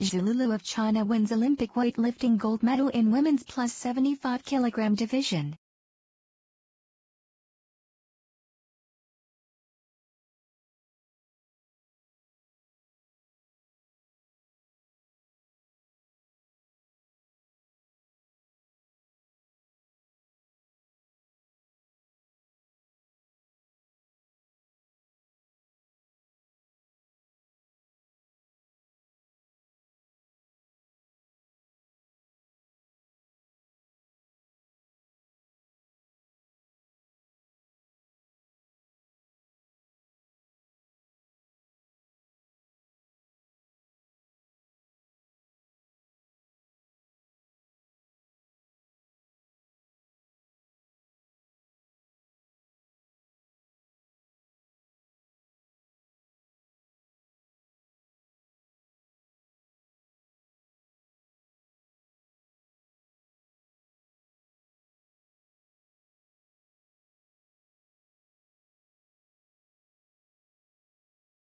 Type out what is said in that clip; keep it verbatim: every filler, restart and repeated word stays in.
Zhou Lulu of China wins Olympic weightlifting gold medal in women's plus seventy-five kilogram division.